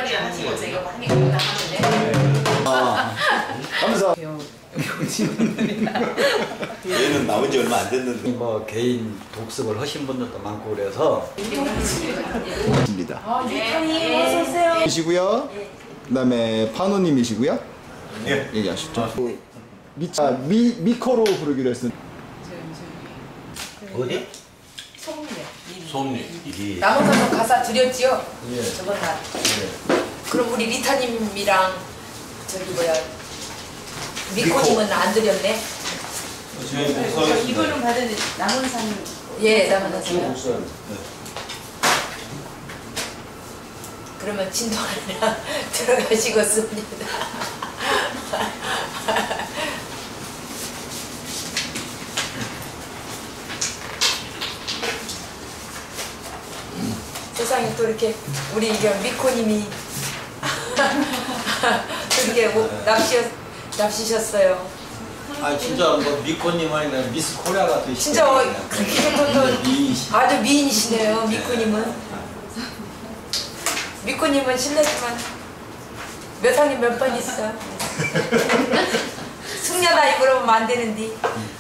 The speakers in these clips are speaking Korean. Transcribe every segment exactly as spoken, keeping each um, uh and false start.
하시면서 이거 많이 나가는데. 아, 감사. 얘는 나온 지 얼마 안 됐는데 뭐 개인 독습을 하신 분들도 많고 그래서. 입니다. 아, 유탄님 어서 오세요. 이시고요. 그다음에 파노님이시고요. 예. 얘기하시죠. 미, 아, 미 미코로 부르기로 했습니다. 어디? 송리요. 솜리. 이게 남원산도 가사 드렸지요? 예. 저번 날. 예. 그럼 우리 리타님이랑 저기 뭐야 미코님은 안 드렸네? 저희 저 목사 이거는 받은 남원산. 예, 남원산. 중국산. 그러면 진동하느라 들어가시고 씁니다. 세상에 또 이렇게 우리 이게 미코님이 이렇게 납시 납시셨어요. 아 진짜 뭐 미코님 아니라 미스 코리아가 되시죠. 진짜 어, 그렇게 또, 또 미인이시. 아주 미인이시네요. 미코님은 미코님은 실례지만 몇 학년 몇 번 있어? 숙녀 나이 물어보면 안 되는데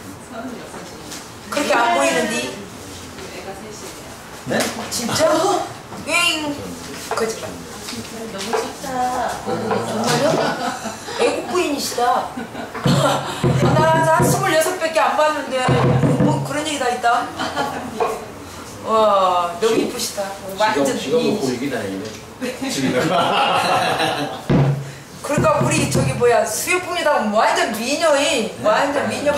그렇게 안 보이는데. 애가 셋이에요. 네? 진짜? 윙! 거짓말. 너무 좋다. 정말요? 애국 부인이시다. 나 한 스물여섯밖에 안 봤는데 뭐 그런 얘기 다 있다. 와 너무 이쁘시다. 완전 미인이시다. 보이긴 다니네. 그러니까 우리 저기 뭐야 수육분이다 완전 미녀이 완전 미녀.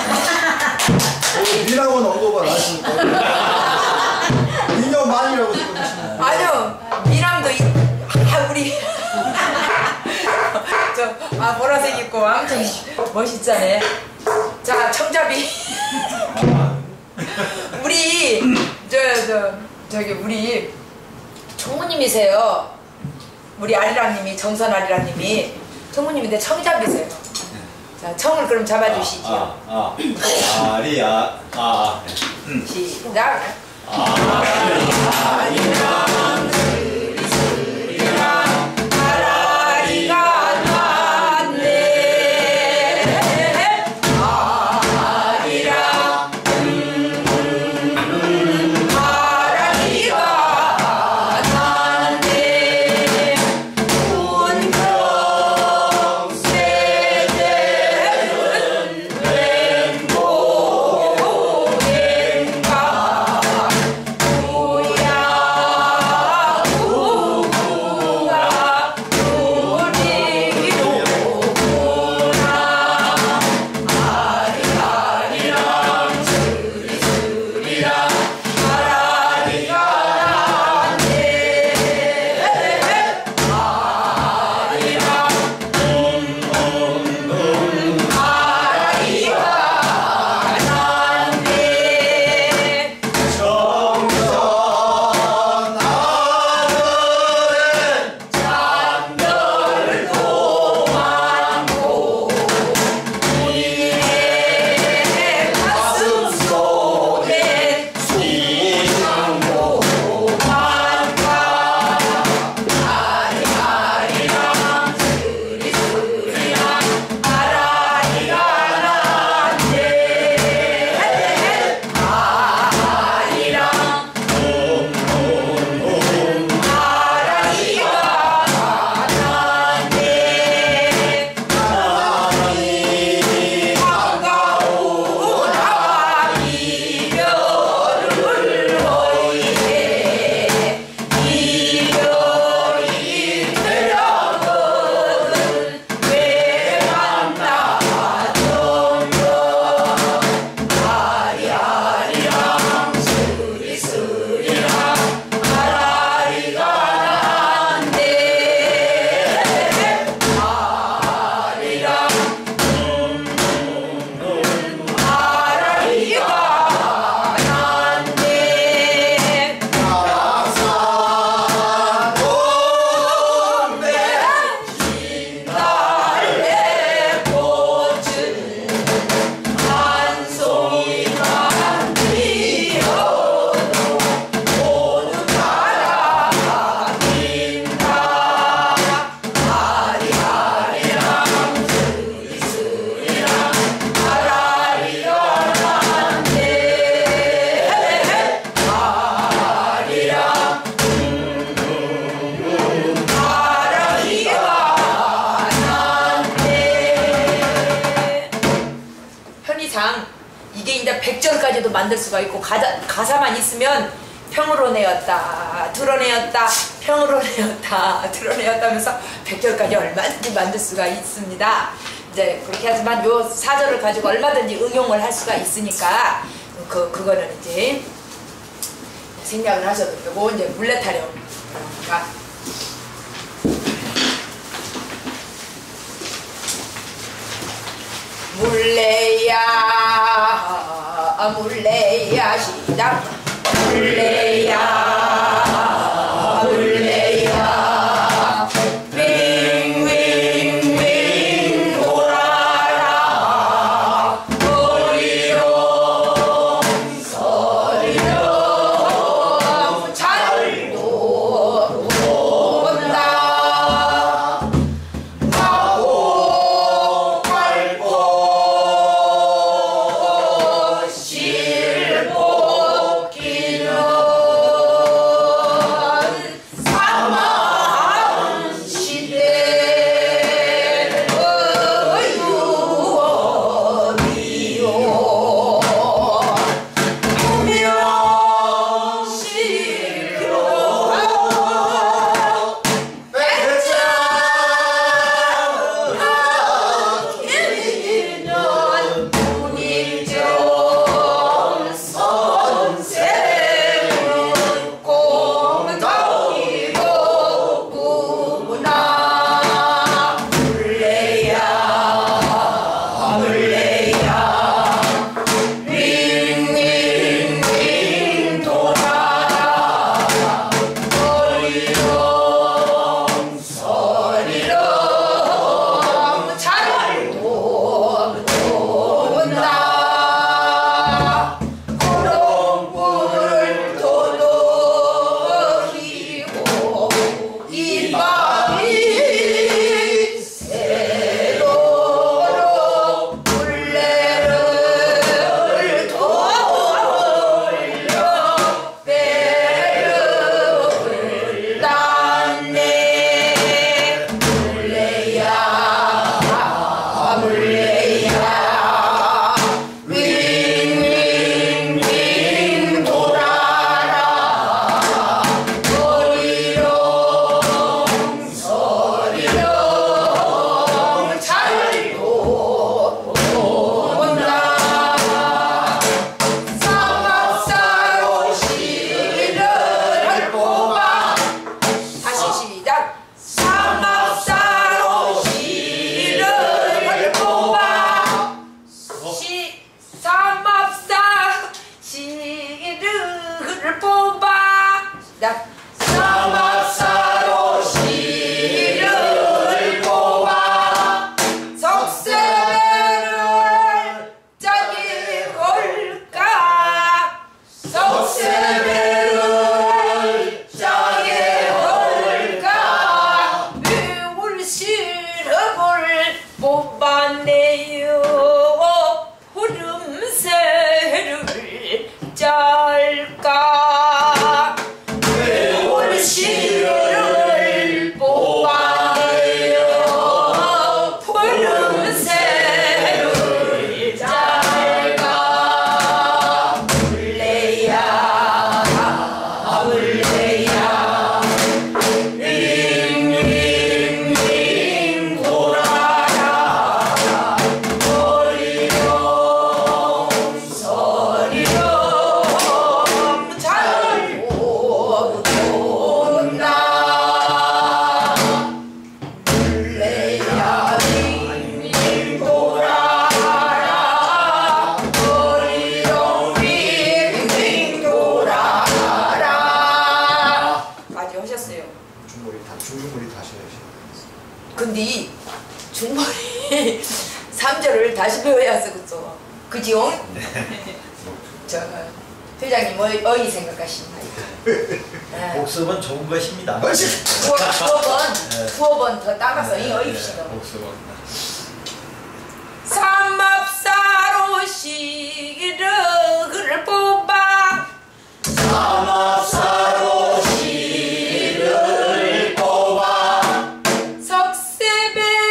미랑은 언어가 나시니까. 미녀 만이라고 생각하시나요? 아니요 미남도 이, 아 우리 저 아 보라색 입고 아무튼 멋있잖아요. 자 청자비 우리 저 저 저기 우리 총무님이세요. 우리 아리랑님이 정선 아리랑님이 총무님인데 청자비세요. 자 청을 그럼 잡아주시죠. 아, 아, 아, 아리, 아, 아, 시작. 백절까지도 만들 수가 있고 가사, 가사만 있으면 평으로 내었다 드러내었다 평으로 내었다 드러내었다 하면서 백절까지 얼마든지 만들 수가 있습니다. 이제 그렇게 하지만 요 사절을 가지고 얼마든지 응용을 할 수가 있으니까 그, 그거는 이제 생략을 하셔도 되고 이제 물레타령 그러니까 물레야 물레야 시작 물레야 물레야 윙윙윙 돌아라 소리로 소리로 잘도 온다 가고 말고 실복기는 근데 중머리 삼 절을 다시 배워야 쓰겠어. 그지요? 저 회장님 어이, 어이 생각하십니까? 복습은 좋은 것입니다. 두어, 두어 번, 두어 번 더 따가서 이 어입시다. 복습은. 삼합사로 시기를 뽑아 삼합사로 시를 뽑아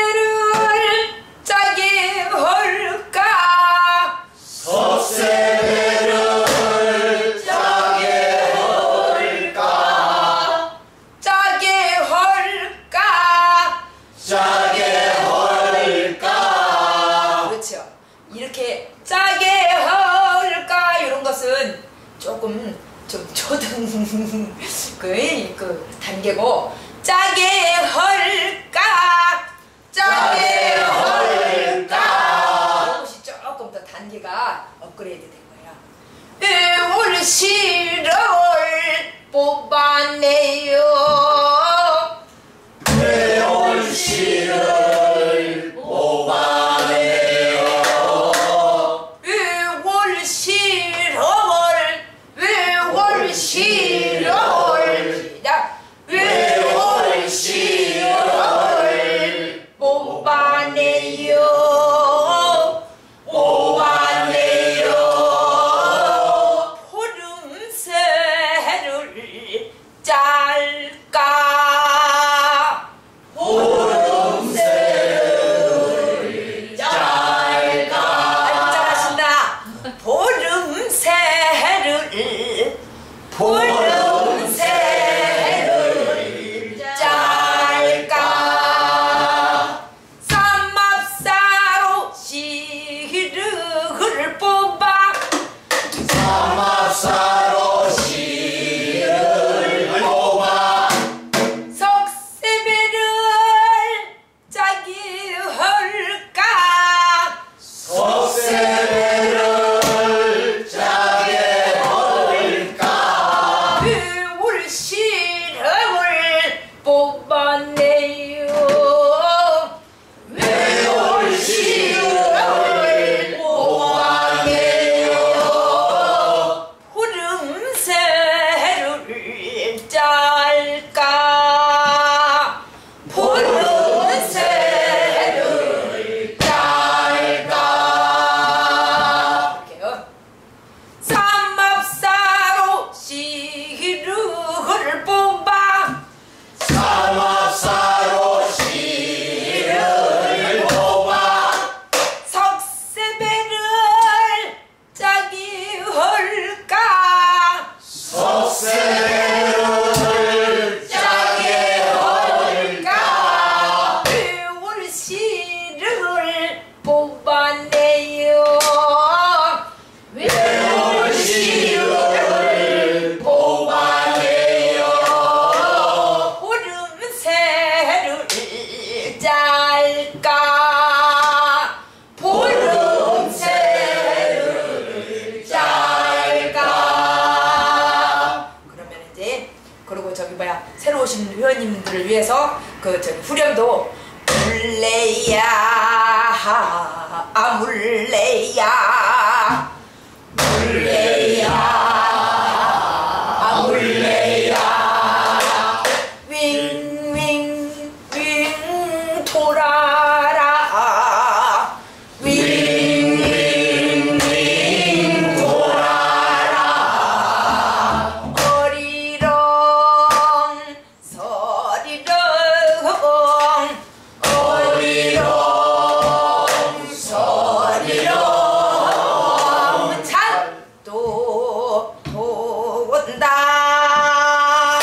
석쇠배를 짜게 할까 석쇠 단계고 짜게 헐까 짜게 헐까 이것이 조금 더 단계가 업그레이드 된 거예요. 올 시를 뽑아내요. 올 시를 뽑아내요. 올 시를 올 시를 시작 올 시를 뽑아내요. 뽑아내요. 포름새를 짤까 보름새를 짤까 아이고 잘하신다. 보름새를 보름새를 짤까 삼합사로 시르를 뽑아 삼합사로 시를 뽑아 석쇠배를 짜기 할까 석쇠배를 짜게 할까 울 시를 뽑아내요. 올 시를 뽑아내요. 포름새를 짤까 포름새를 짤까 이렇게요. 삼합사로 시르를 뽑아 삼합사로 시를 뽑아 석쇠배를 짜기 할까 석쇠배를 짜게 할까 울 시를 뽑아내요. 올 시를 뽑아내요. 보름새를 짤까 보름새를 짤까 그러면 이제 그리고 저기 뭐야 새로 오신 회원님들을 위해서 그 저기 후렴도 물레야 아 물레야 물레야 아 물레야 윙윙윙 돌아라 윙윙윙 돌아라 어리렁 서리렁 어리렁 서리렁 잣도 돈다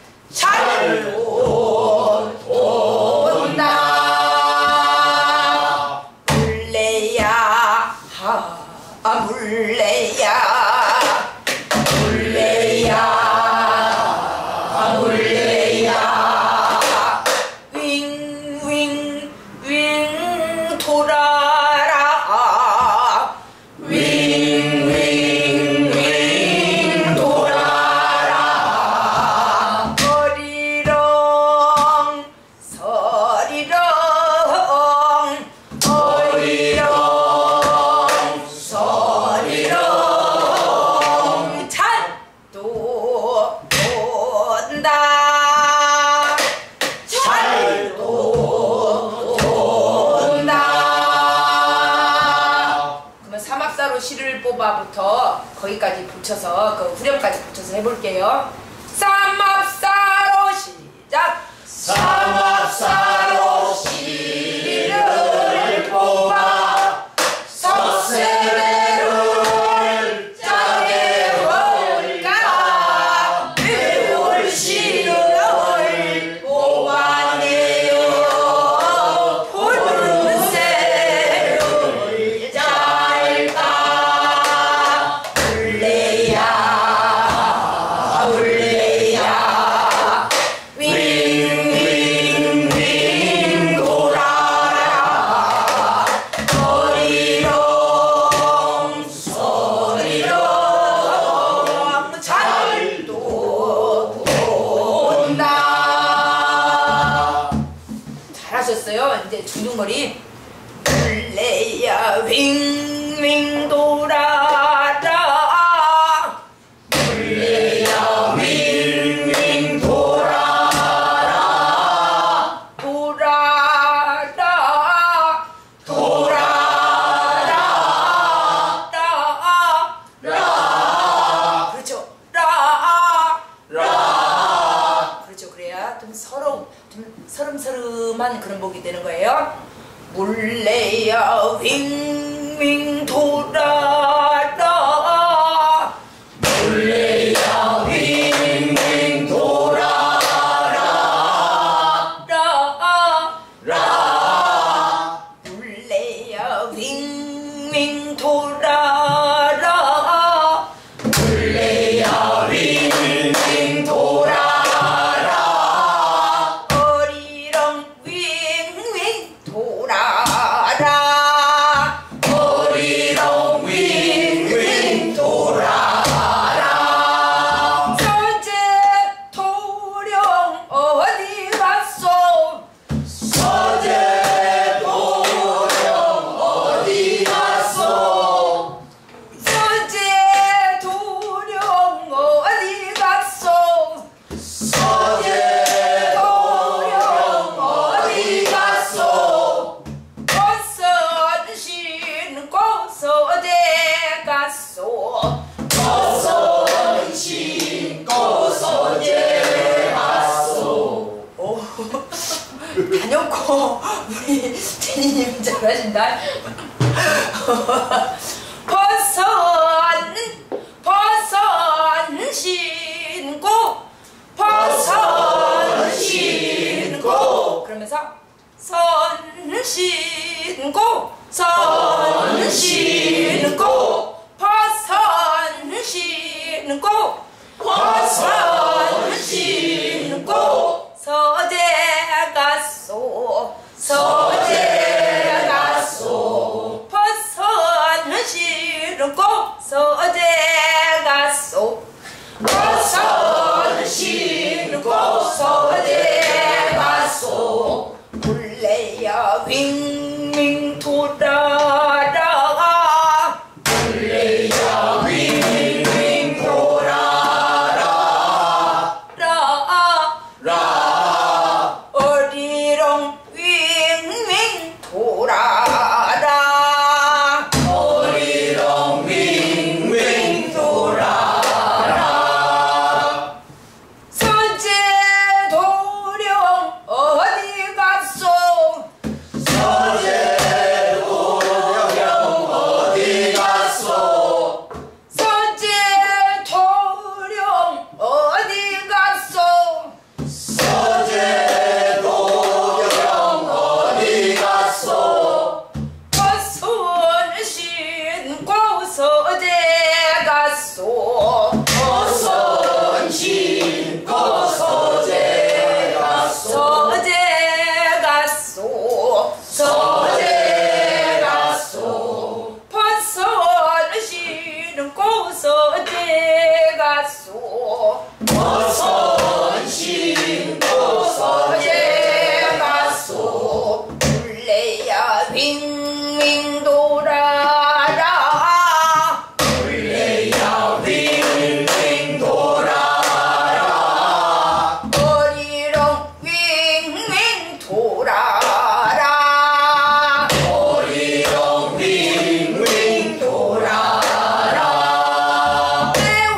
잣도 돈다 물레야 아 물레야 물레야 아 물레야 윙윙윙 돌아라 윙윙윙 돌아라 어리렁 서리렁 어리렁 서리렁 잣도 돈다 잣도 돈다 그러면 삼합사로 시를 뽑아부터 거기까지 붙여서 그 후렴까지 붙여서 해볼게요. 삼합사로 시작 삼합사로 시를 뽑아 석쇠배를 짜게 할까 올 시를 뽑아내요. 포름새를 짤까 물레야 물레야 잘하셨어요. 이제 중둥머리. 물레야 윙윙 돌아라. 물레야 윙윙 돌아라. 돌아라. 돌아라. 라. 라. 그렇죠. 라. 라. 그렇죠. 그래야 좀 서러 좀 서름서름한 그런 복이 되는 거예요. 물레야 윙윙 돌아라. 물레야 윙윙 돌아라. 라. 라. 물레야 윙윙 돌아라. 물레야 윙윙 돌아라. 어리렁 윙윙 돌아라. 어리렁 윙윙 돌아라. 서재 도령 어디 갔소? 서재 도령 어디 갔소? 서재 도령 어디 갔소? 서재 도령 어디 갔소? 벗은 신고 서재 갔소. 벗은 신고 서재 갔소. 오, 다녔고 우리 제니님 잘하신다. 벗은 벗은 신고 벗은 신고 그러면서 선 신고 선 신고 벗은 신고 벗은 신고 서재 갔소. 서재 갔소. 벗은 신고 서재 갔소. 벗은 신고 서재 갔소. 물레야 윙윙 돌아라. 물레야 윙윙 돌아라. 라. 라. 어리렁 윙윙 돌아라. 어리렁 윙윙 돌아라. 서재 도령 어디 갔소? 서재 도령 어디 갔소? 서재 도령 어디 갔소? 서재 도령 어디 갔소? 벗은 신고 서재 갔소. 벗은 신고 서재 갔소. 서재 갔소. 서재 갔소. 벗은 신고 서재 갔소. 벗은 신고 서재 갔소. 물레야 윙윙 돌아라. 물레야 윙윙 돌아라. 어리렁 윙윙 돌아라. 어리렁 윙윙 돌아라.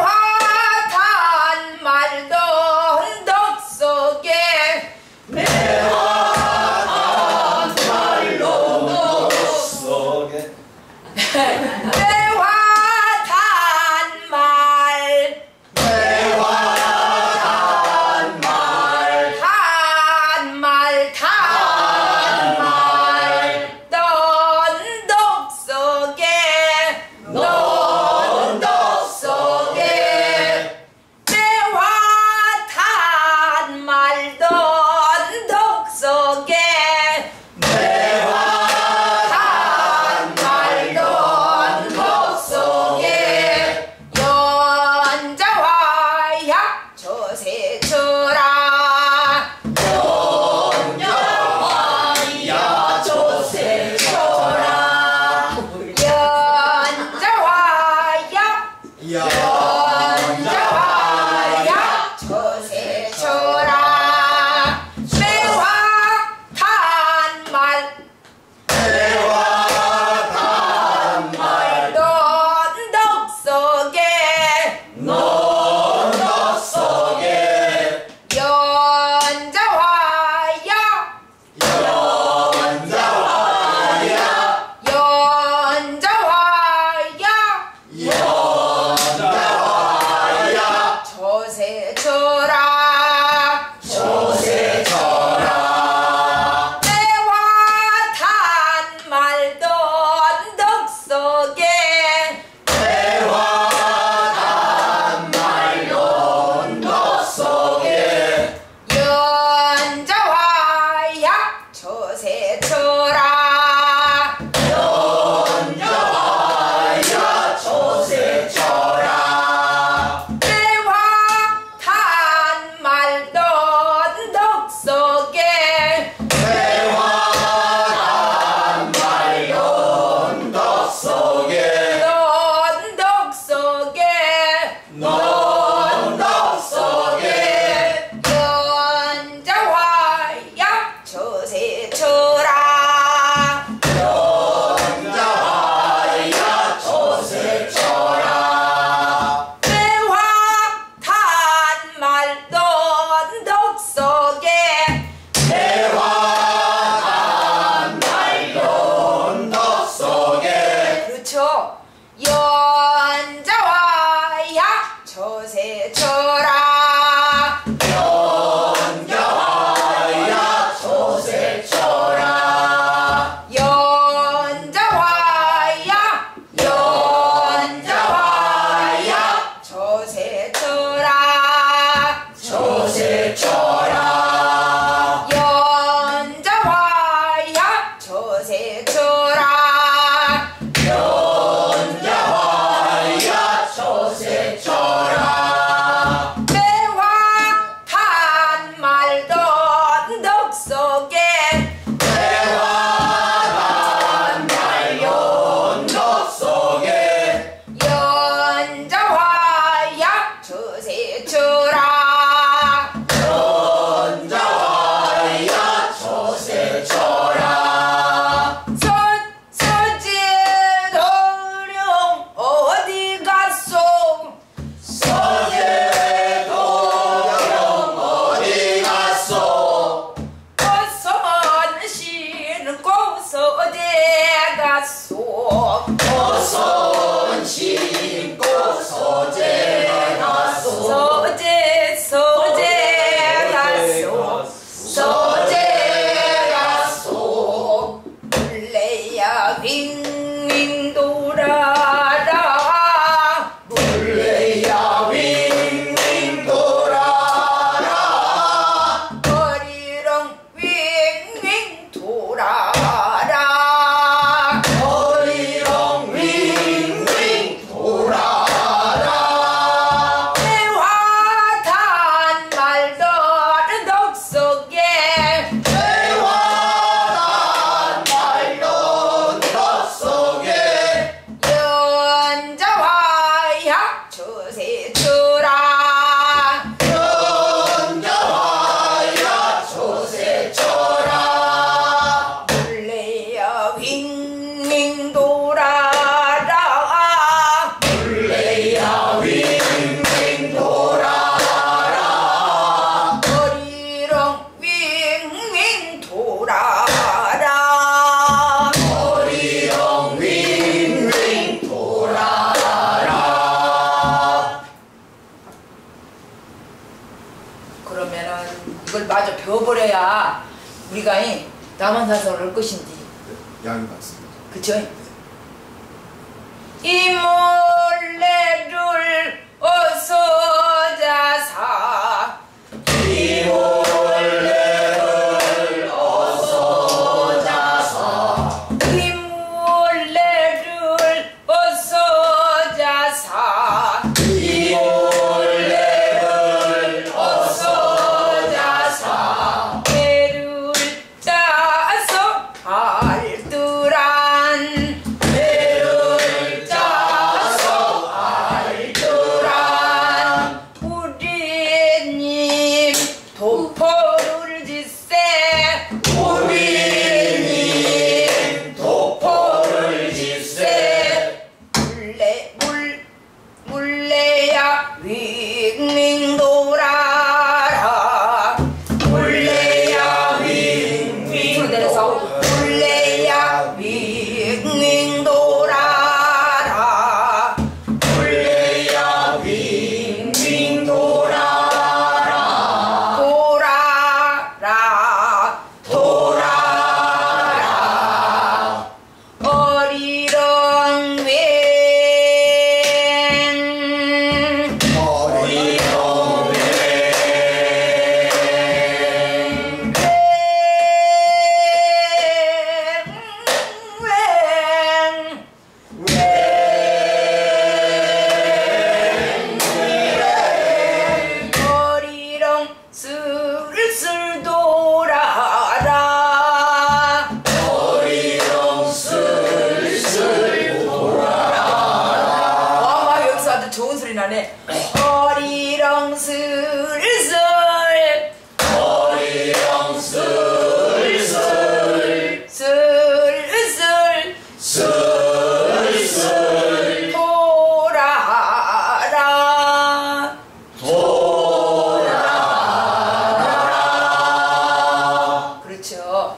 매화단 말던 덕 속에 매화단 말로 속에 매화단 말 매화단 말 단 말 단 우리가 이 남한산성을 올 것인지 양이 많습니다. 그쵸? 이 몰래를 어서 자사 이 몰래를 어서 자사 이 몰래를 어서 자사 이 몰래를 어서 자사 배를 짜서 알뜰한 배를 짜서 알뜰한 우리님 도포를 짓세 우리님 도포를 짓세 물레 물 물레야 윙윙 돌아라 물레야 윙윙 밑으로 내려서 물레야 윙윙 돌아라 물레야 윙윙 돌아라 돌아라 돌아라 어리렁 맹 어리렁 슬슬 돌아라 어리렁 슬슬 와 여기서 아주 좋은 소리 나네 어리렁 슬슬 어리렁 슬슬 슬슬 슬슬 돌아라 돌아라 그렇죠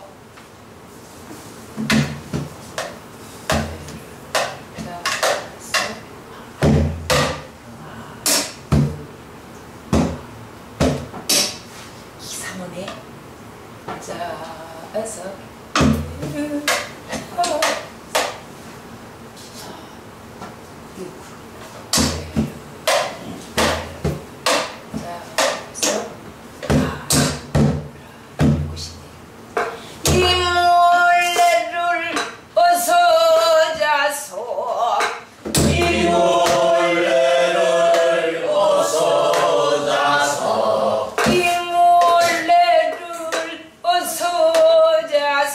이상하네 자 어서 이 몰래를 어서 자서 이 몰래를 어서 자서 이 몰래를 어서 자서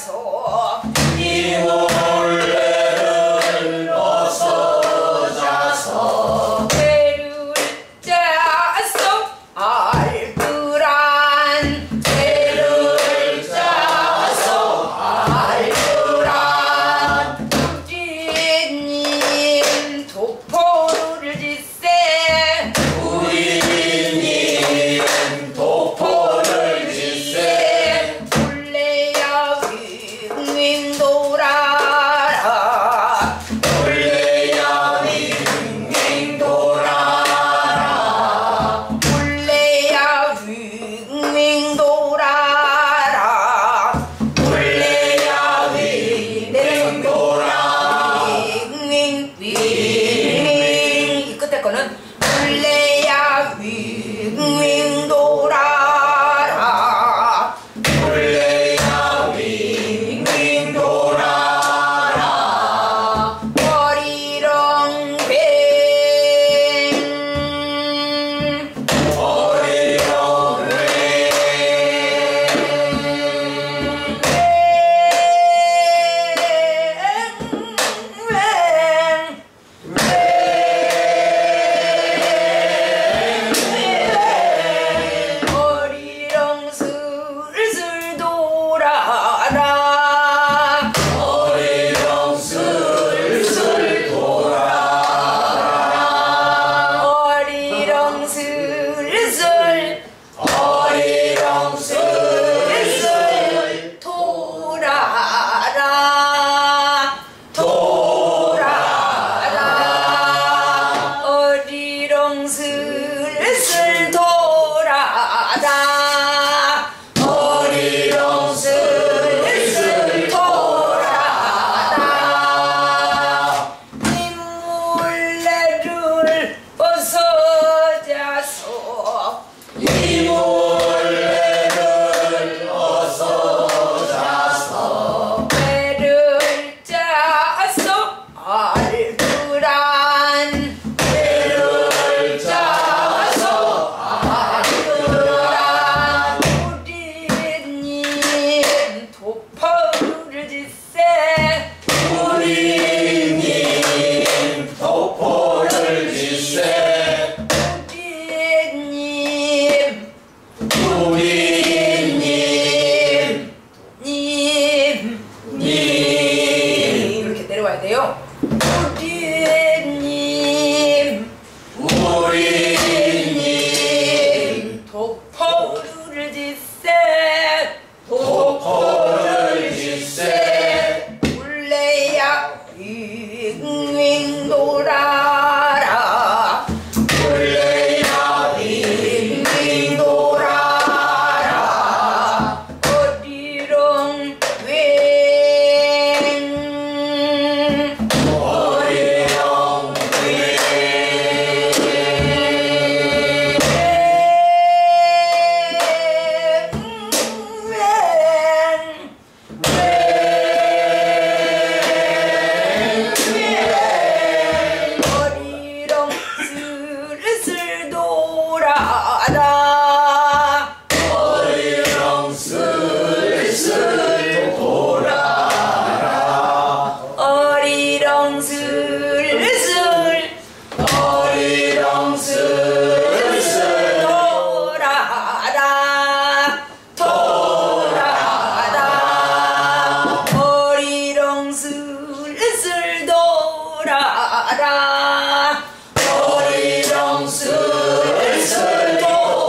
돌아라 머리령 슬슬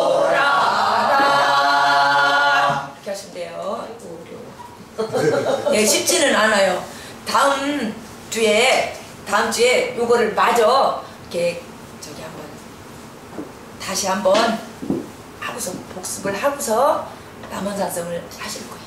돌아라 이렇게 하시면 돼요. 아이고, 어려워. 예, 쉽지는 않아요. 다음 주에 다음 주에 요거를 마저 이렇게 저기 한번 다시 한번 하고서 복습을 하고서 남원산성을 하실 거예요.